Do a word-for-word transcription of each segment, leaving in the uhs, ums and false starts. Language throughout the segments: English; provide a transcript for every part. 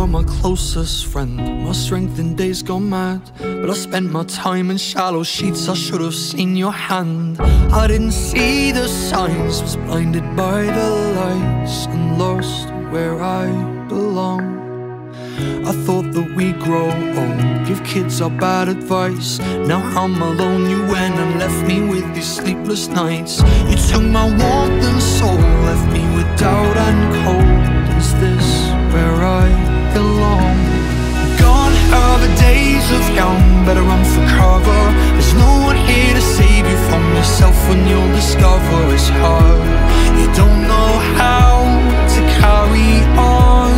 were my closest friend, my strength in days gone mad. But I spent my time in shallow sheets, I should have seen your hand. I didn't see the signs, was blinded by the lights, and lost where I belong. I thought that we'd grow old, give kids our bad advice. Now I'm alone, you went and left me with these sleepless nights. You took my warmth and soul, left me with doubt and cold. Is this where I belong? Gone are the days of young, better run for cover. There's no one here to save you from yourself when you'll discover it's hard. You don't know how to carry on.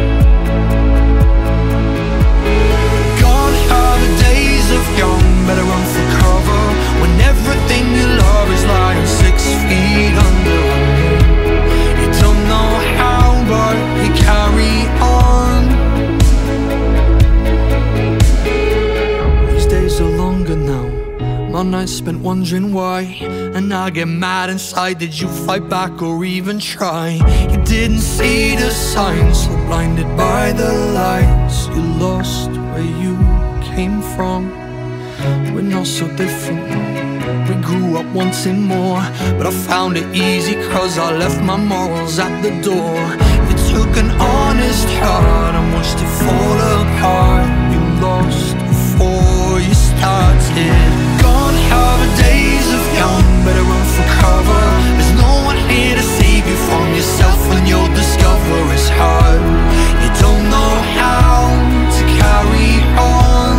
Gone are the days of young, better run for cover, when everything you love is lying six feet under. You don't know how, but you carry on. These days are longer now, my nights spent wondering why. And I get mad inside, did you fight back or even try? You didn't see the signs, so blinded by the lights. You lost where you came from. We're not so different now, we grew up wanting more. But I found it easy cause I left my morals at the door. You took an honest heart and watched it fall apart. You lost before you started. Gone are the days of young, better run for cover. There's no one here to save you from yourself when you'll discover it's hard. You don't know how to carry on.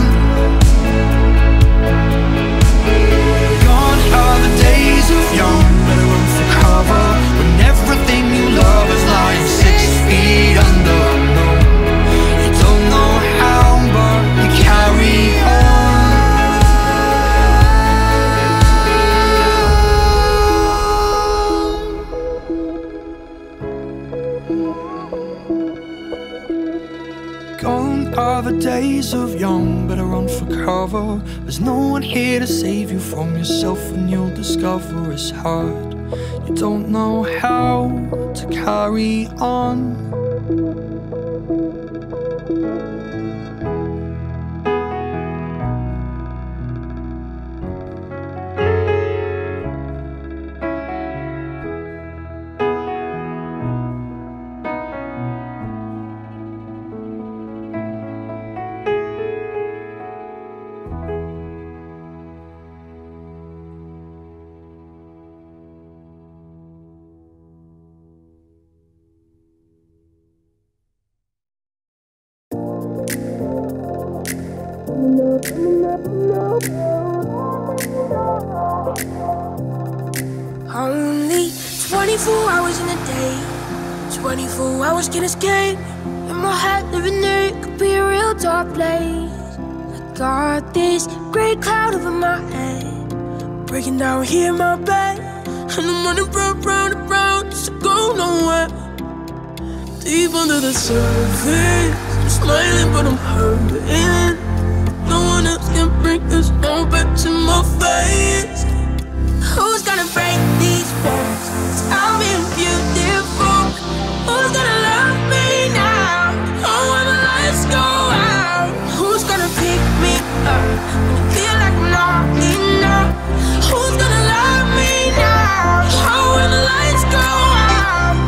Gone are the days of young, better run for cover, when everything you love is lying six feet under. You don't know how, but you carry on. Gone are the days of young, better run for cover. There's no one here to save you from yourself when you'll discover it's hard. You don't know how to carry on. Only twenty-four hours in a day, twenty-four hours can escape. In my head living there, it could be a real dark place. I got this grey cloud over my head, breaking down here in my bed. And I'm running round, round and round, just to go nowhere. Deep under the surface, I'm smiling but I'm hurting. No one else can bring this all back to my face. Who's gonna break these walls? 'Cause I'm being beautiful. Who's gonna love me now? Oh, when the lights go out. Who's gonna pick me up when I feel like I'm not enough? Who's gonna love me now? Oh, when the lights go out.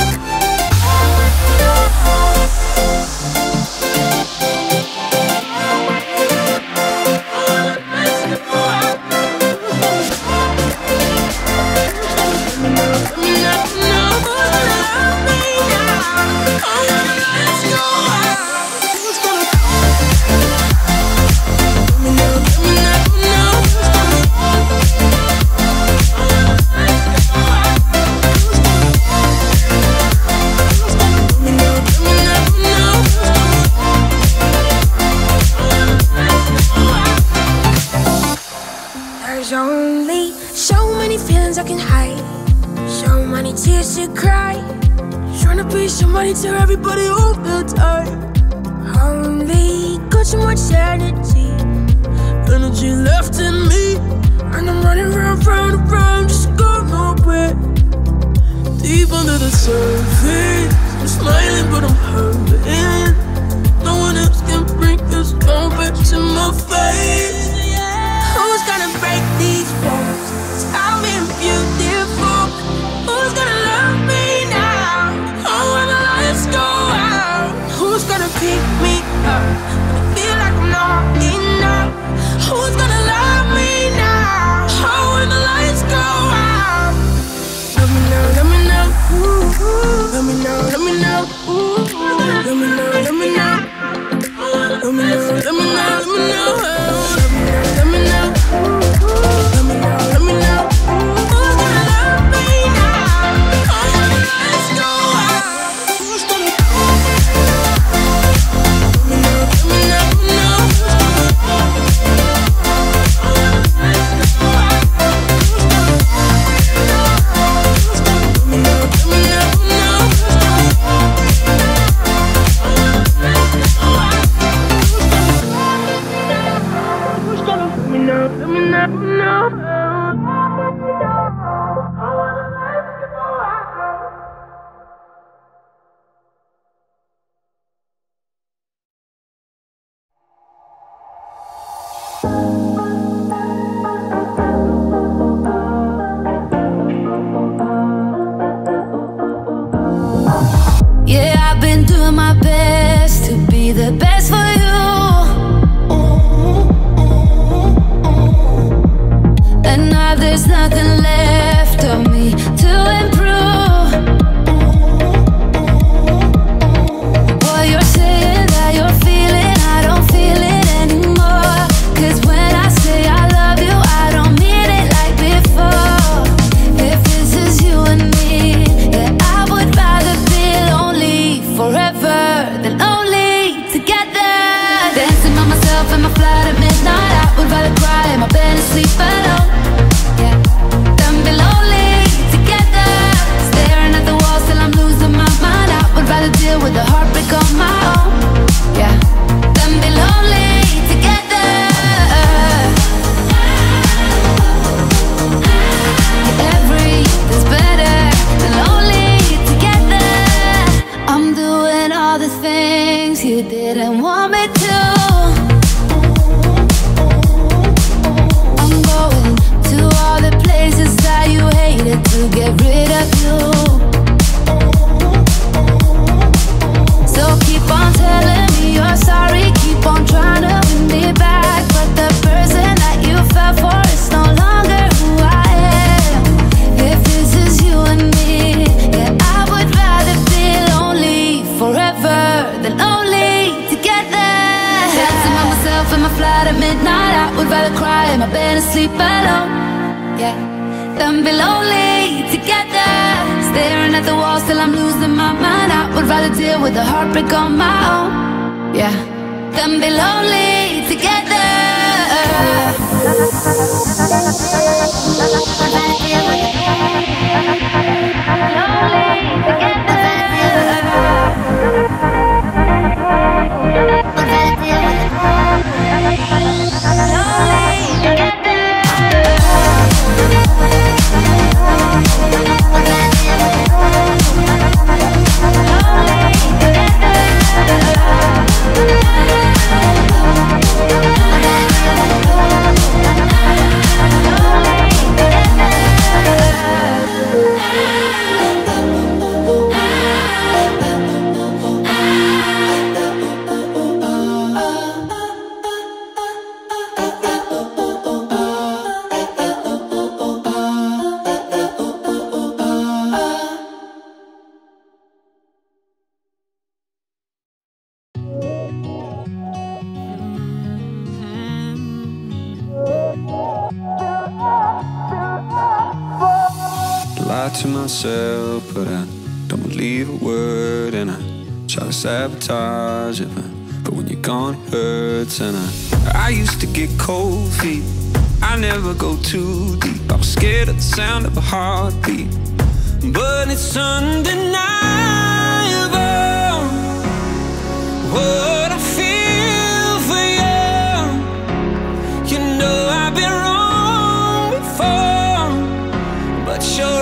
There's only so many feelings I can hide, so many tears to cry, trying to be somebody to everybody all the time. Only got so much energy, energy left in me, and I'm running round, round, and round, just to go nowhere. Deep under the surface, I'm smiling but I'm hurting. No a heartbreak on my own. Yeah, then be lonely together. Yeah, everything's better than lonely together. I'm doing all the things you didn't want me to. I'm going to all the places that you hated to get rid of you. So keep on telling me you're sorry, keep on trying to win me back, but the person that you fell for is no longer who I am. If this is you and me, yeah, I would rather be lonely forever than lonely together. Dancing by myself in my flat at midnight, I would rather cry in my bed and sleep alone. Yeah, than be lonely together. Staring at the walls till I'm losing my mind. I would rather deal with the heartbreak on my own. Yeah, than be lonely together. To myself, but I don't believe a word, and I try to sabotage it, but when you're gone it hurts. And I, I used to get cold feet, I never go too deep. I was scared of the sound of a heartbeat, but it's undeniable what I feel for you. You know I've been wrong before, but you're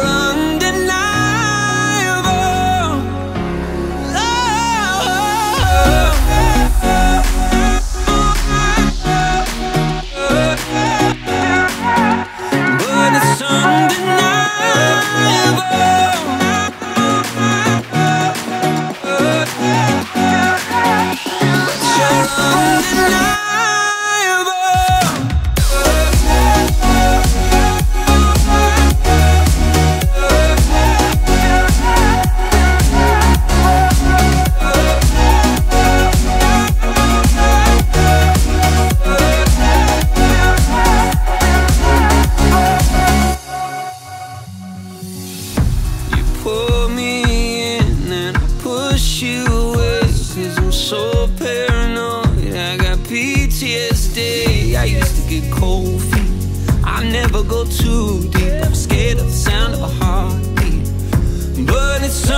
go too deep. I'm scared of the sound of a heartbeat, but it's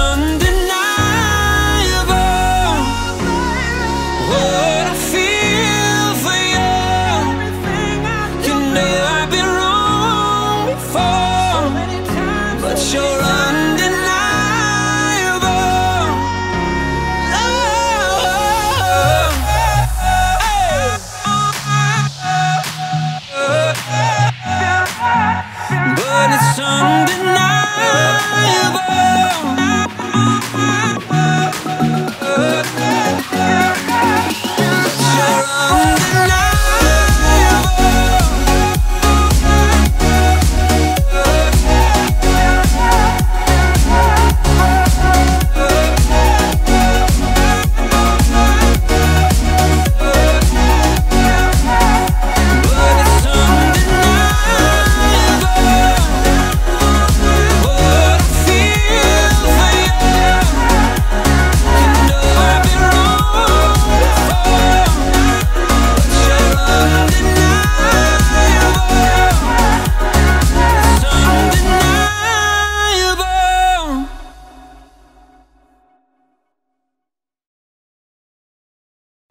undeniable what I feel for you. You know I've been wrong before, but you're undeniable. But it's undeniable.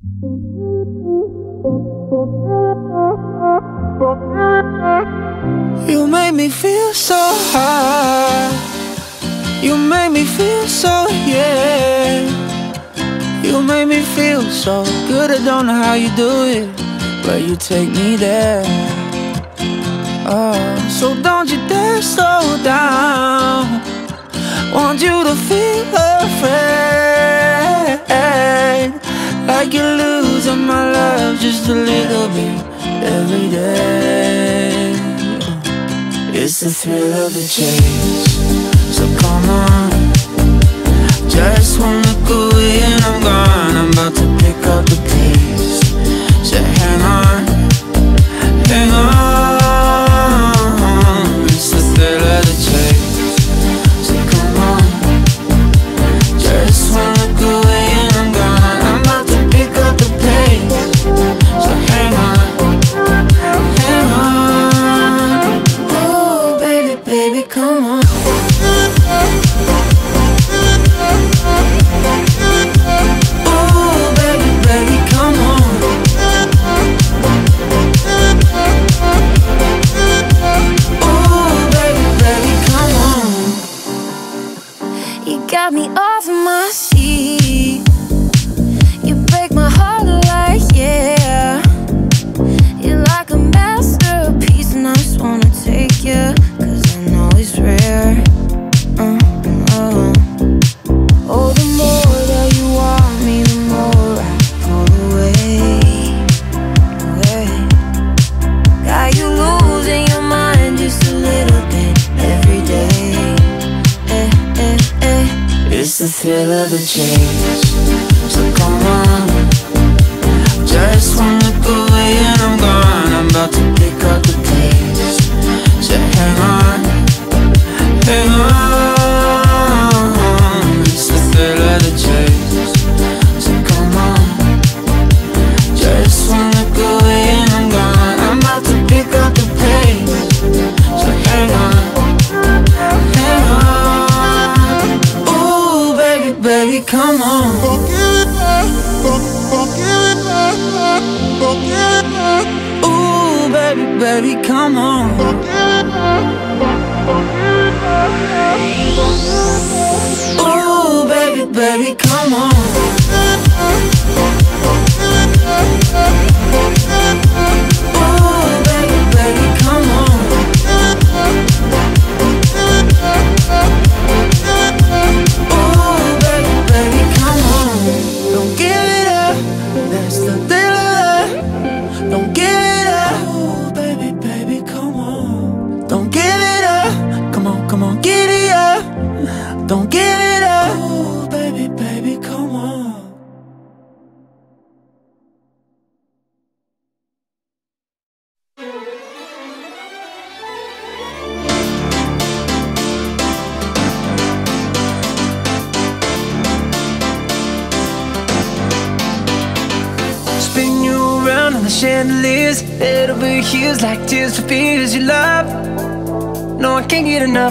You make me feel so high. You make me feel so, yeah. You make me feel so good. I don't know how you do it, but you take me there. Oh, so don't you dare slow down. Want you to feel afraid, like you're losing my love just a little bit every day. It's the thrill of the chase, so come on. Just one look away and I'm gone. I'm about to pick up the pace, so hang on, hang on. It's the thrill of the chase, so come on. Just one look away and I'm gone. I'm about to pick up the pace, so hang on, hang on. Oh baby, baby, come on. Got me off my seat. You break my heart like, yeah. You're like a masterpiece, and I just wanna take you, cause I know it's rare. uh, oh. oh, the more that you want me, the more I pull away, away. Got you losing your mind just a little bit every day. It's the thrill of the chase, so come on. Just one look away and I'm gone. I'm about to pick up the pace, so hang on, hang on. It's the thrill of the chase, so come on. Just one look away and I'm gone. I'm about to pick up the pace, so hang on, hang on. Baby, come on. Ooh, baby, baby, come on. Ooh, baby, baby, come on. Ooh, baby, baby, come on. Don't give it up, that's the thrill. Don't give it up, oh baby, baby, come on. Don't give it up, come on, come on, give it up. Don't give it up, oh baby, baby, come on. The chandeliers head over heels like tears for fears you love. No, I can't get enough.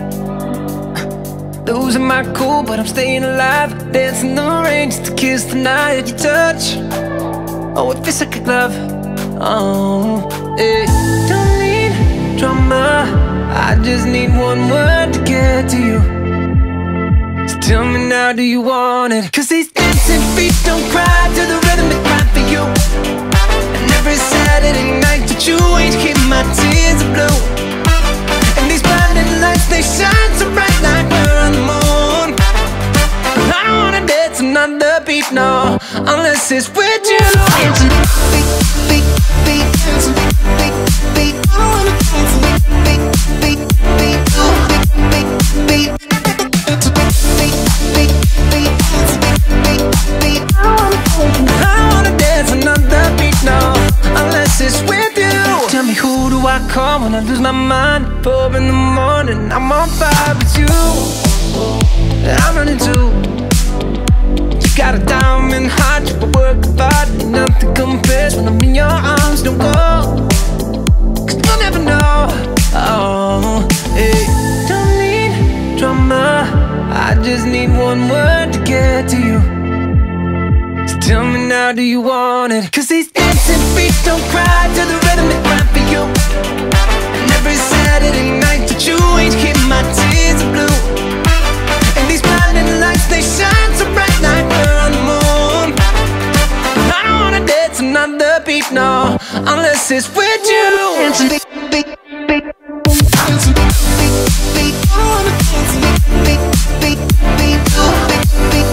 Losing my cool, but I'm staying alive. Dancing the rain just to kiss the night you touch. Oh, it feels like a glove. Oh, hey. Don't need drama, I just need one word to get to you. So tell me now, do you want it? Cause these dancing feet don't cry to the rhythm they cry for you. Every Saturday night that you ain't keep my tears are blue. And these blinding lights, they shine so bright like we're on the moon. I don't wanna dance another beat, no, unless it's with you. Beat, beat, beat, beat, beat, beat. I wanna dance beat, beat, beat, beat, beat, beat, beat, beat, beat, beat, beat. I wanna dance another beat, no, unless it's with you. Tell me, who do I call when I lose my mind? Four in the morning, I'm on fire with you. I'm running too. You got a diamond heart, you a work of art. Ain't nothing compares when I'm in your arms. Don't go, cause you'll never know. Oh, hey. Don't need drama, I just need one word to get to you. So Tell me now, do you want it? Cause these dancing feet don't cry to the rhythm they cry for you. And every Saturday night that you ain't keep my tears of blue. And these blinding lights, they shine so bright like we're on the moon. I don't wanna dance another beat, no, unless it's with you. Dancing beat, beat, beat. Dancing beat, beat, beat. I don't wanna dance beat, beat, beat, beat, beat, beat.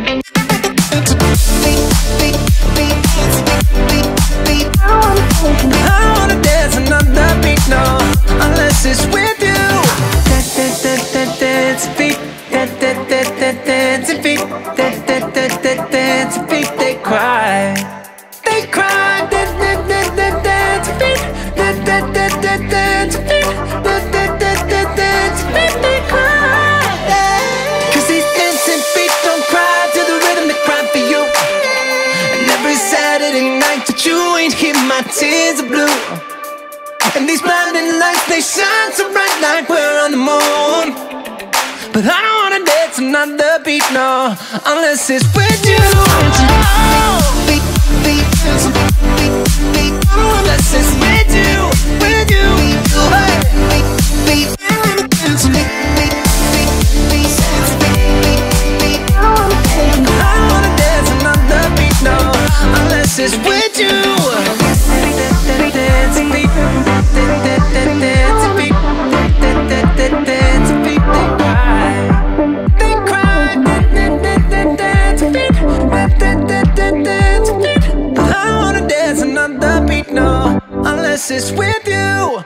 I don't wanna dance another beat, no, unless it's with you. Dance a beat, dance a beat, dance a beat. They cry, they cry. Dance a beat, dance a beat, dance a beat. They cry. Cause these dancing feet don't cry to the rhythm they cry for you. And every Saturday night that you ain't hear my tears of blue. And these blinding lights, they shine so bright like we're on the moon. But I don't wanna dance another beat, no, unless it's with you. Beat, beat, beat, beat, unless it's with you, with you. Hey. Beat, beat, beat, beat, beat, beat. I don't wanna dance another beat, no, unless it's with you. Dance a beat, dance a beat, dance a beat. They cry, dance a beat, dance a beat. I don't wanna dance another beat, no, unless it's with you.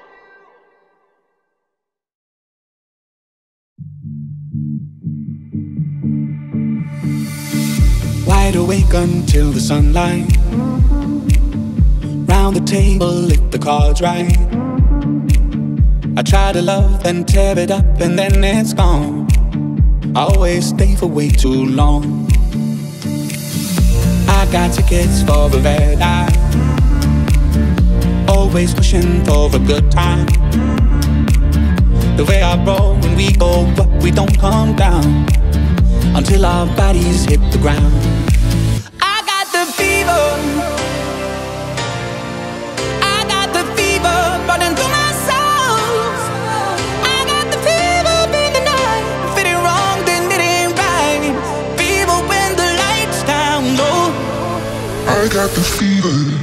Wide awake until the sunlight. Round the table if the cards right. I try to love and tear it up and then it's gone. I always stay for way too long. I got tickets for a red eye. Always pushing for a good time. The way I roll when we go up, we don't come down until our bodies hit the ground. I got the fever, I got the fever running through my soul. I got the fever in the night. If it ain't wrong, then it ain't right. Fever when the lights down low. I got the fever.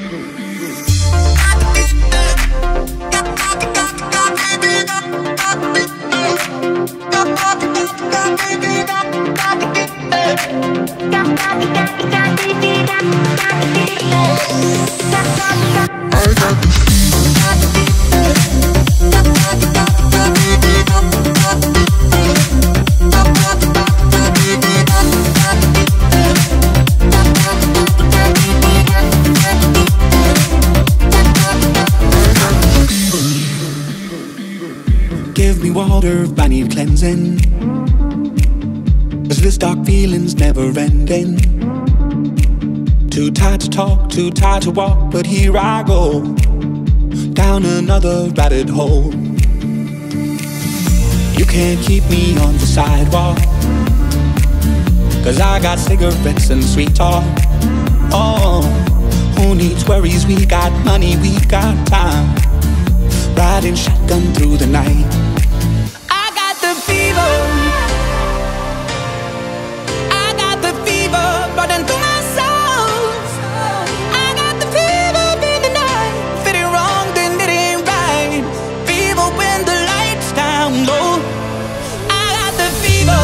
Give me water, I need cleansing. Cause this dark feeling's never ending. Too tired to talk, too tired to walk, but here I go, down another rabbit hole. You can't keep me on the sidewalk, cause I got cigarettes and sweet talk. Oh, who needs worries? We got money, we got time. Riding shotgun through the night. I got the fever, I got the fever running through my soul. I got the fever in the night. If it ain't wrong, then it ain't right. Fever when the lights down low. I got the fever.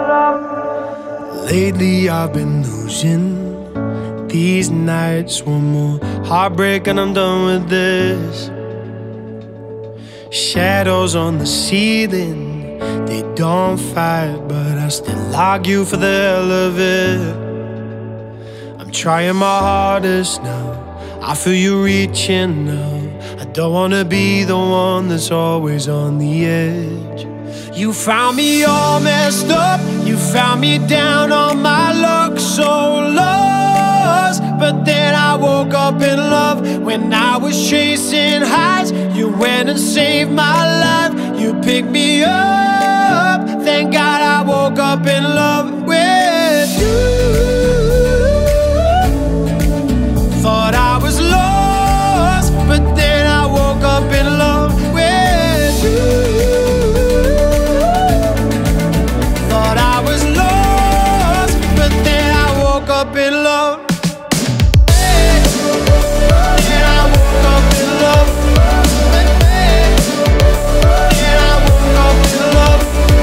Lately I've been losing these nights. One more heartbreak and I'm done with this. Shadows on the ceiling, they don't fight, but I still argue for the hell of it. I'm trying my hardest now, I feel you reaching now. I don't wanna be the one that's always on the edge. You found me all messed up, you found me down on my luck, so lost. But then I woke up in love. When I was chasing highs, you went and saved my life. You picked me up, thank God I woke up in love with you. Thought I was lost, but then I woke up in love with you. Thought I was lost, but then I woke up in love. Then I woke up in love. Then I woke up in love.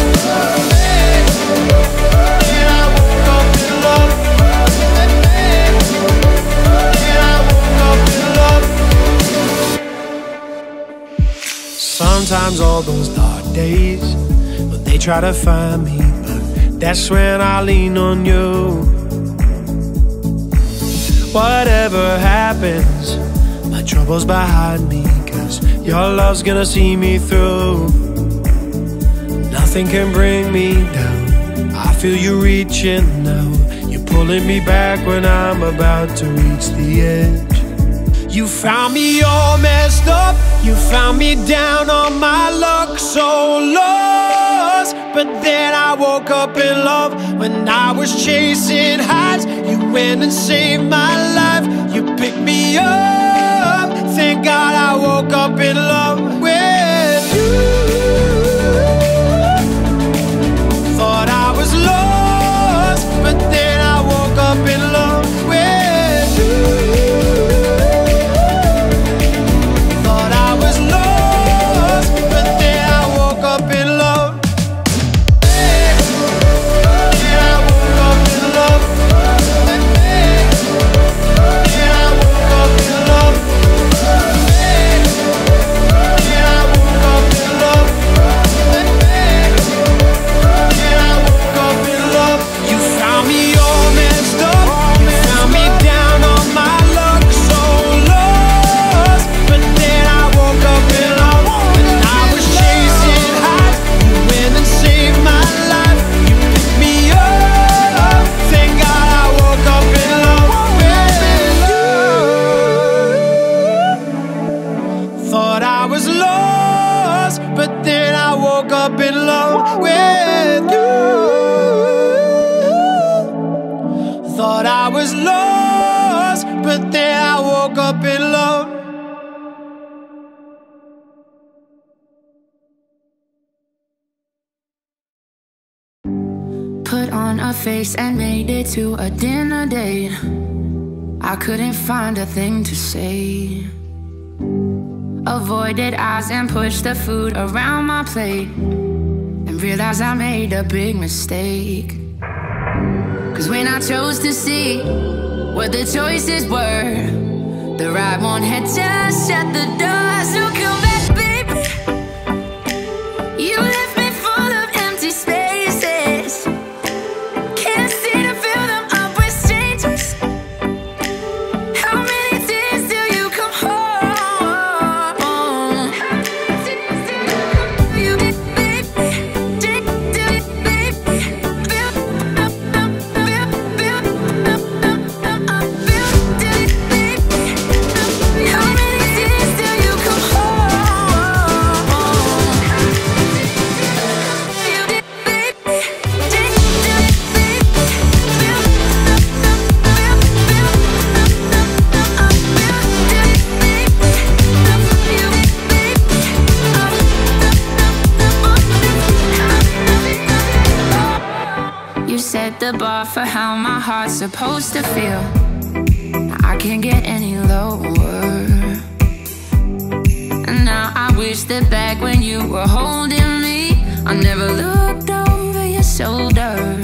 Then I woke up in love. Sometimes all those dark days, well, they try to find me, but that's when I lean on you. Whatever happens, my trouble's behind me, 'cause your love's gonna see me through. Nothing can bring me down, I feel you reaching now. You're pulling me back when I'm about to reach the edge. You found me all messed up, you found me down on my luck, so lost. But then I woke up in love. When I was chasing highs, you went and saved my life. You picked me up, thank God I woke up in love with you. Thought I was lost, but then I woke up in love with you. Face and made it to a dinner date. I couldn't find a thing to say. Avoided eyes and pushed the food around my plate, and realized I made a big mistake. 'Cause when I chose to see what the choices were, the right one had just shut the door. So come back, baby. You left me full of empty spaces. The bar for how my heart's supposed to feel. I can't get any lower. And now I wish that back when you were holding me, I never looked over your shoulder.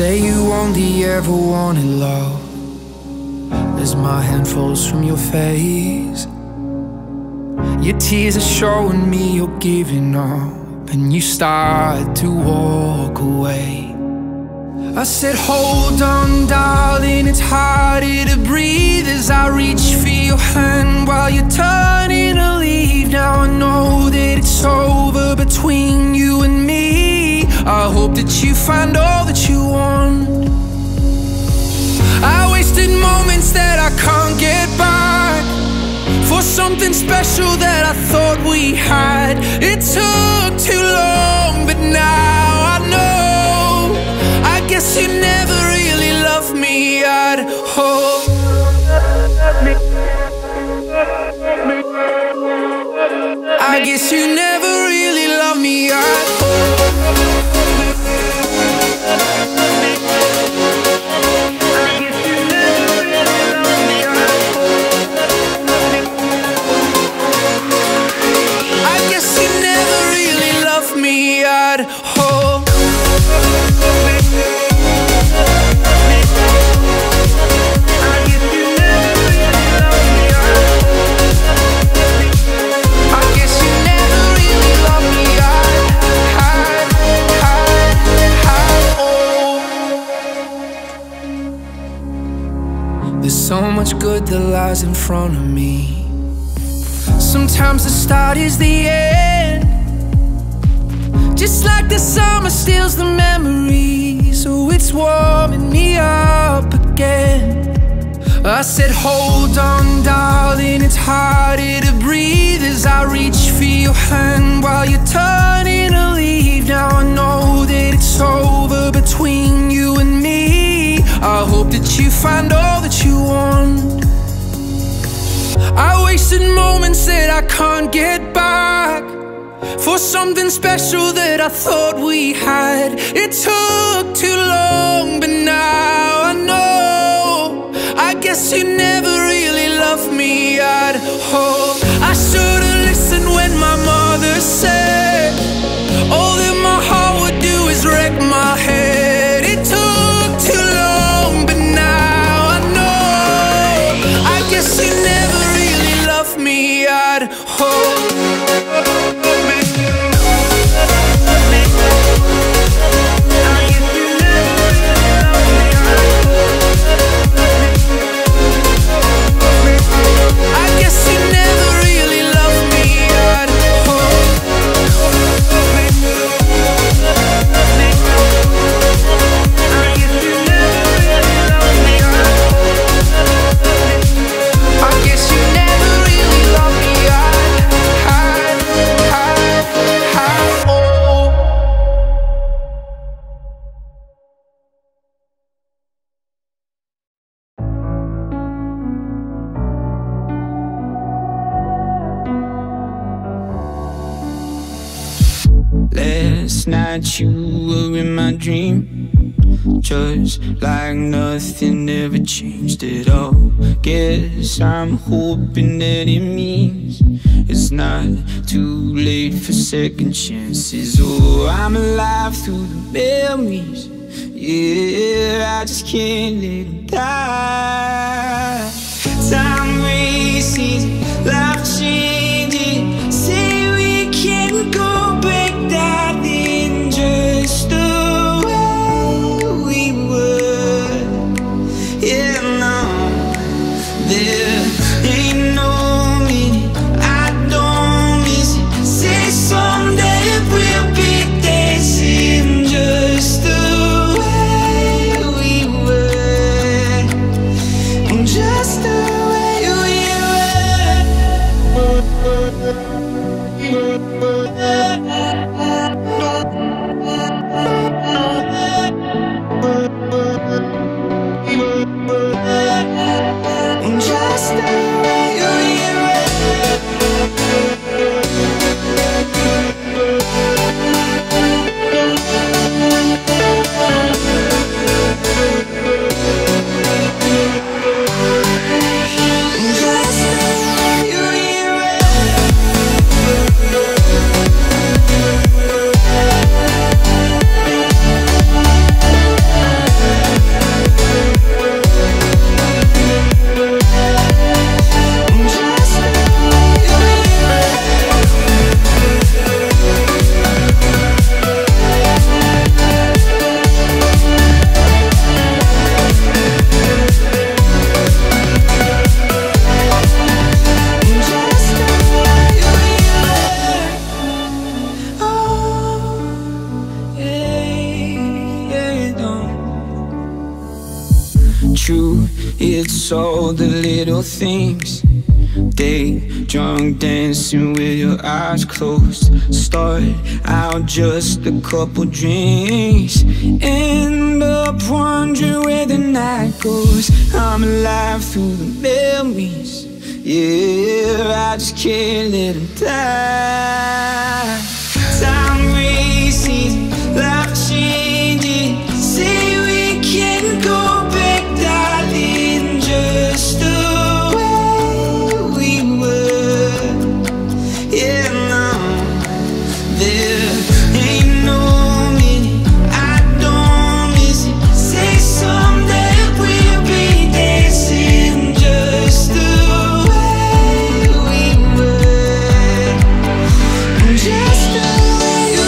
say you only ever wanted love as my hand falls from your face. Your tears are showing me you're giving up, and you start to walk away. I said, hold on, darling, it's harder to breathe as I reach for your hand while you're turning to leave. Now I know that it's over between you and me. I hope that you find all that you want. I wasted moments that I can't get back for something special that I thought we had. It took too long, but now I know. I guess you never really loved me at all. I guess you never really loved me at all. I guess you never really loved me at all. There's so much good that lies in front of me. Sometimes the start is the end, just like the summer steals the memories. So it's warming me up again. I said, hold on, darling, it's harder to breathe as I reach for your hand while you're turning to leave. Now I know that it's over between you and me. I hope that you find all that you want. I wasted moments that I can't get back for something special that I thought we had. It took too long, but now I know. I guess you never really loved me at all. I should've listened when my mother said all that my heart would do is wreck my head. It took too long, but now I know. I guess you never really loved me at all. I guess you never really loved me at all. I guess you never really loved me at, at, at, at all. Last night you were in my dream, just like nothing ever changed at all. Guess I'm hoping that it means it's not too late for second chances. Oh, I'm alive through the memories. Yeah, I just can't let them die. Time races, life changing. Say we can't go back, darling, just the way we were. Yeah, no, there ain't no meaning, I don't miss it. Say someday we'll be dancing just the way we were, just the way we were. True, it's all the little things. Day drunk, dancing with your eyes closed. Start out just a couple drinks, end up wondering where the night goes. I'm alive through the memories. Yeah, I just can't let them die. Time races, life changing. Say we can go back, darling, just the way we were. Yeah, no, there ain't no minute I don't miss it. Say someday we'll be dancing just the way we were. Just the way we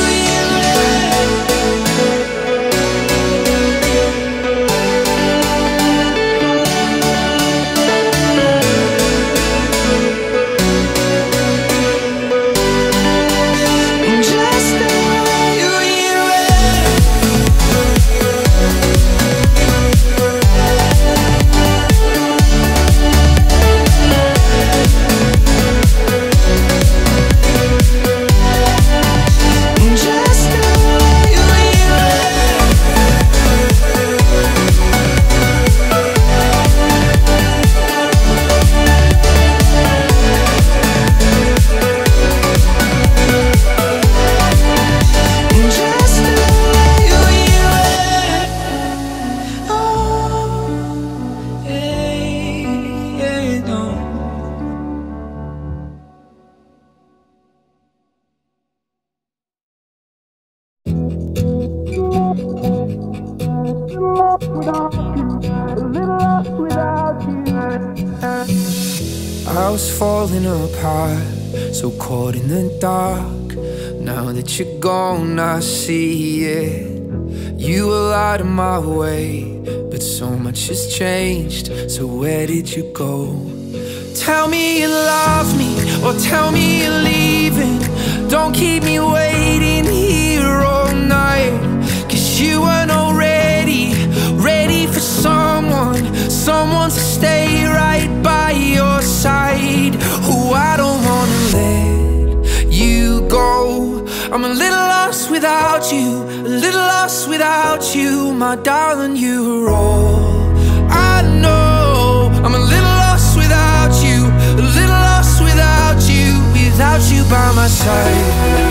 I was falling apart, so caught in the dark. Now that you're gone, I see it. You were out of my way, but so much has changed. So where did you go? Tell me you love me, or tell me you're leaving. Don't keep me waiting here all night, 'cause you weren't already ready for someone, someone to stay right by your side. Oh, I don't wanna let you go. I'm a little lost without you, a little lost without you, my darling, you're all I know. I'm a little lost without you, a little lost without you, without you by my side.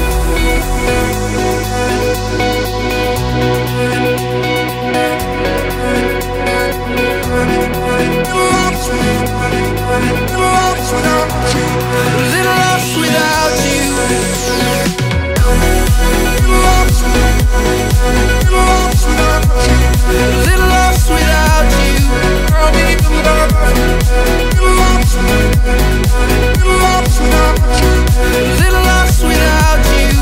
A little lost without you. A little lost without you. A little lost without you.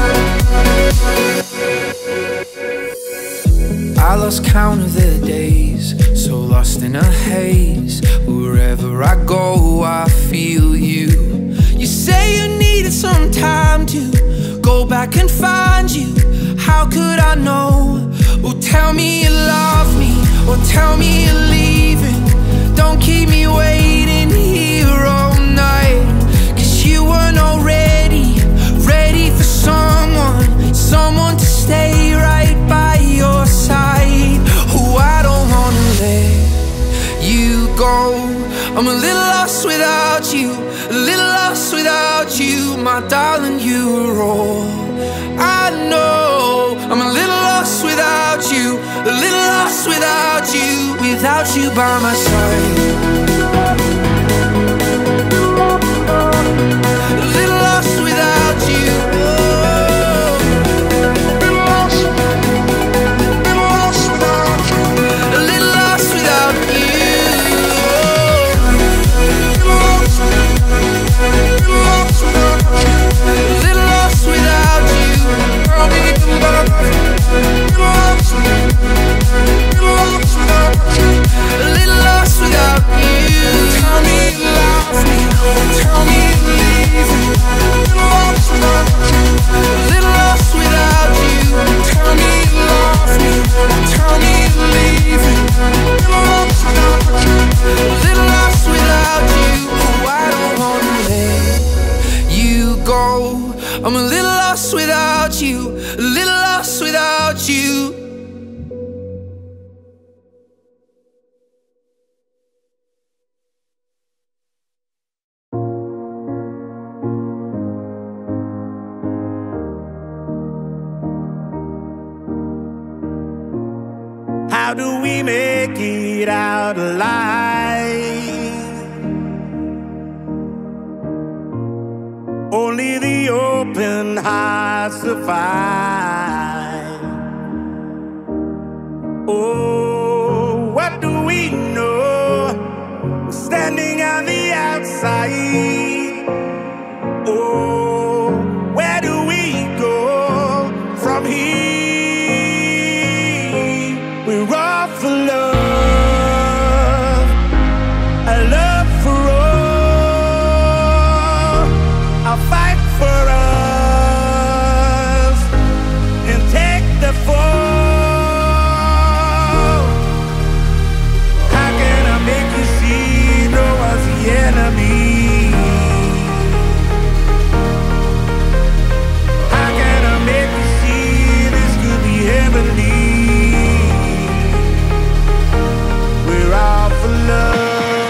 I lost count of the days, so lost in a haze. Wherever I go, I feel you. You say you needed some time to go back and find you. How could I know? Oh, tell me you love me, or tell me you're leaving. Don't keep me waiting here all night, 'cause you weren't already ready for someone, someone to stay right by your side. Oh, I don't wanna let you go. I'm a little lost without you, a little lost without you, my darling, you're all I know. I'm a little lost without you, a little lost without you, without you by my side. A little lost without you. A little lost without you. A little lost without you. A little lost without you. Tell me you love me, tell me you're leaving. A little lost without you. Tell me you love me, tell me you're leaving. How do we make it out alive? Only the open heart survive. Oh, what do we know? We're standing on the outside. Oh, where do we go from here? We're all for love, a love for all. I'll fight for us and take the fall. How can I make you see no one's the enemy? How can I make you see this could be heavenly? We're all for love.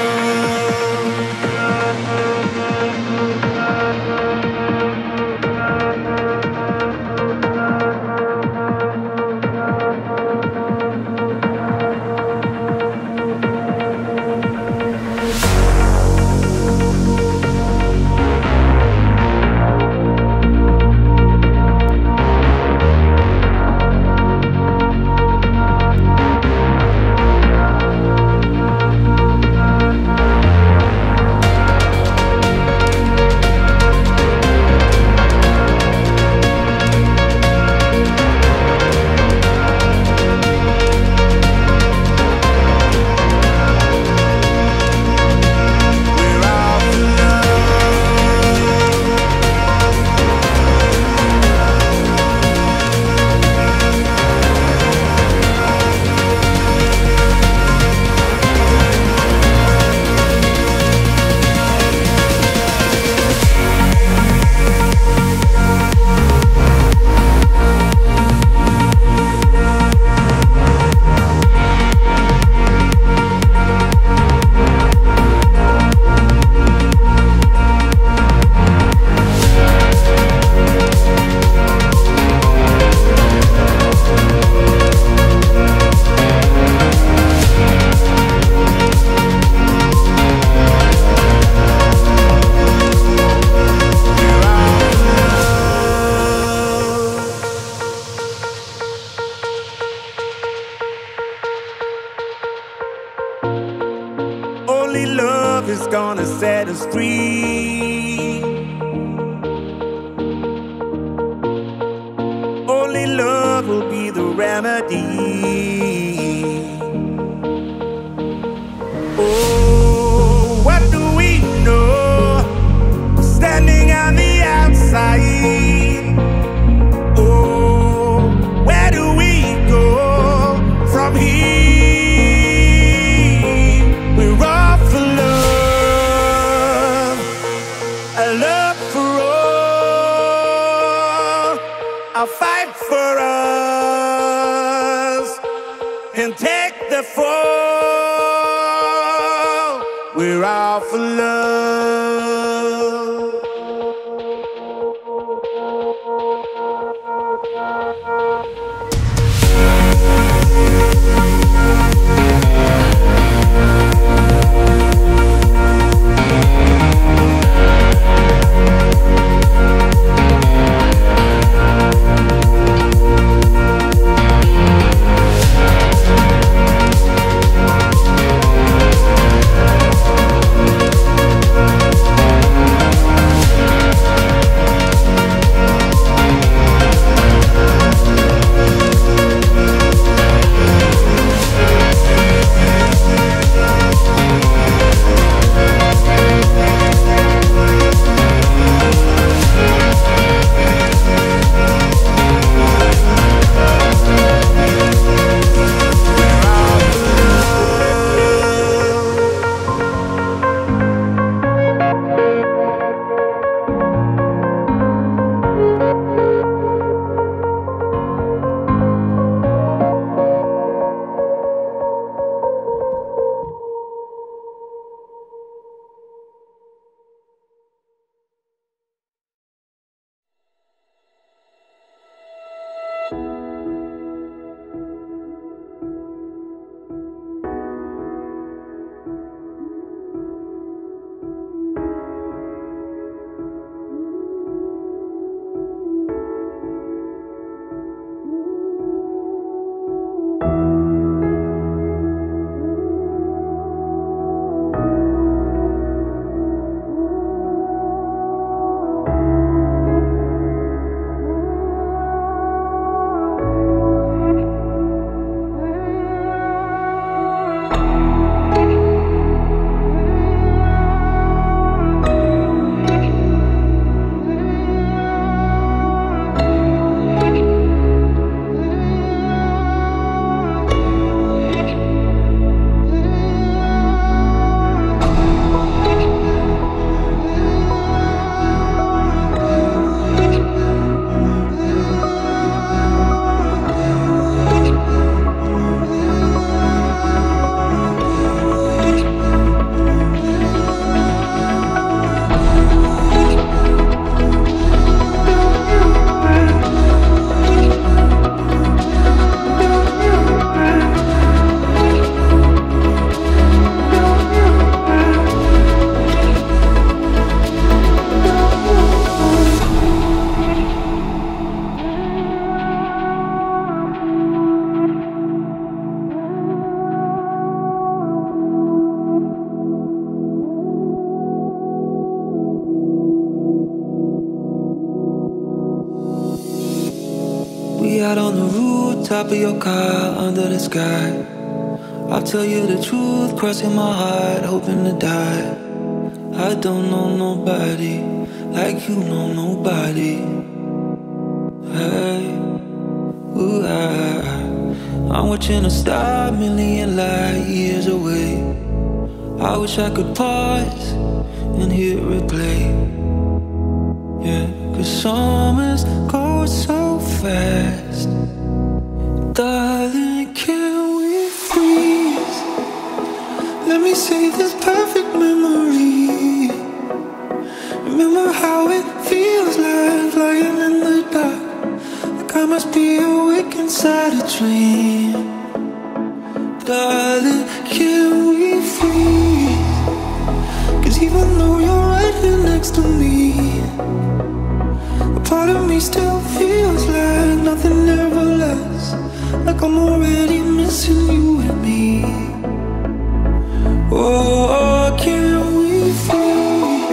Only love is gonna set us free. Only love will be the remedy. Oh, what do we know? Standing on the outside. Oh, where do we go from here? We're all for love, a love for all. I'll fight for us and take the fall. We're all for love. We'll be right back. top of your car, under the sky. I'll tell you the truth, crossing my heart, hoping to die. I don't know nobody like you know nobody. Hey, ooh, I, I'm watching a star a million light years away. I wish I could pause and hear it play. Yeah, cause summers go so fast. Darling, can we freeze? Let me save this perfect memory. Remember how it feels like flying in the dark, like I must be awake inside a dream. Darling, can we freeze? Cause even though you're right here next to me, a part of me still feels like nothing ever lasts, like I'm already missing you and me. Oh, can we freeze?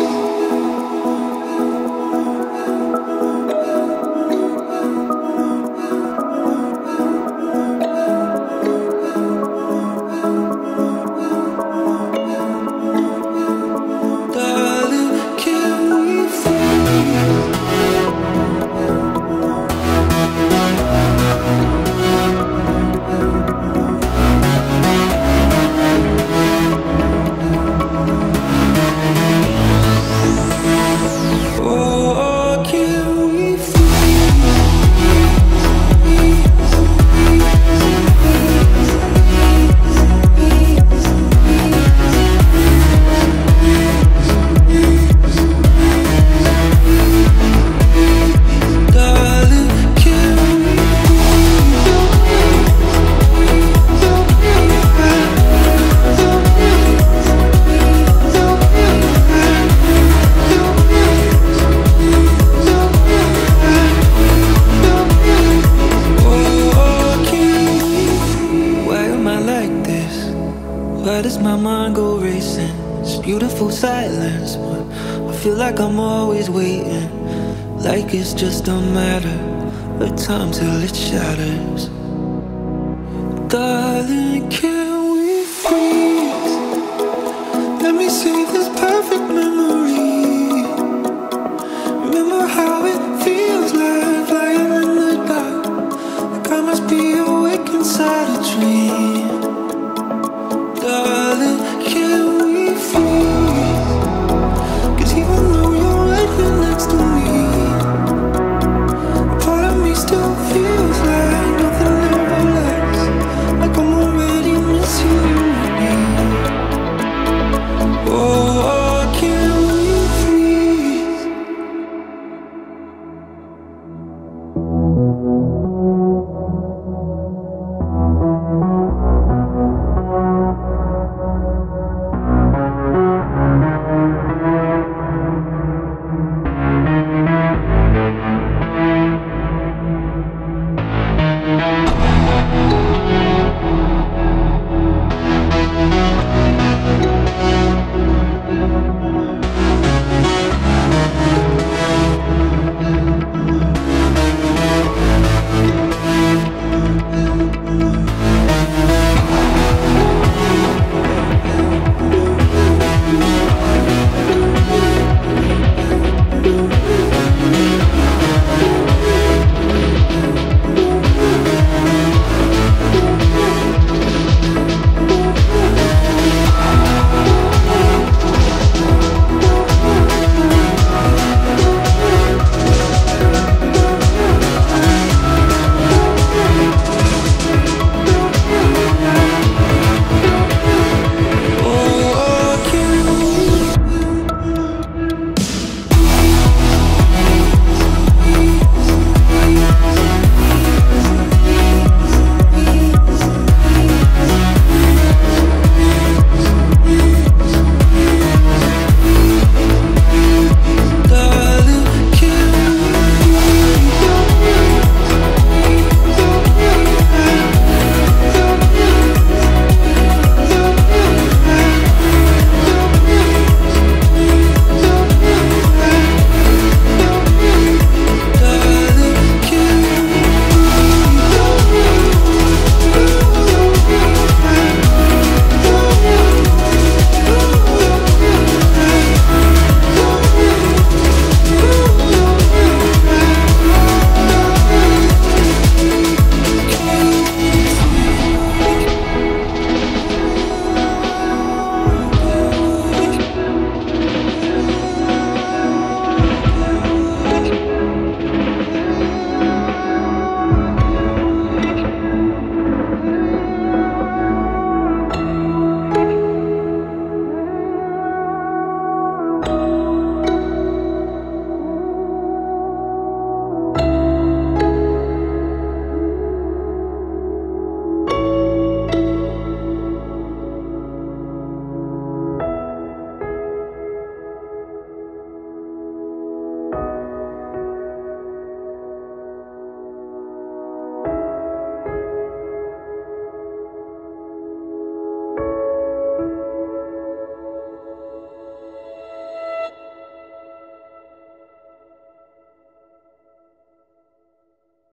Why does my mind go racing? It's beautiful silence, but I feel like I'm always waiting, like it's just a matter of time till it shatters. Darling, can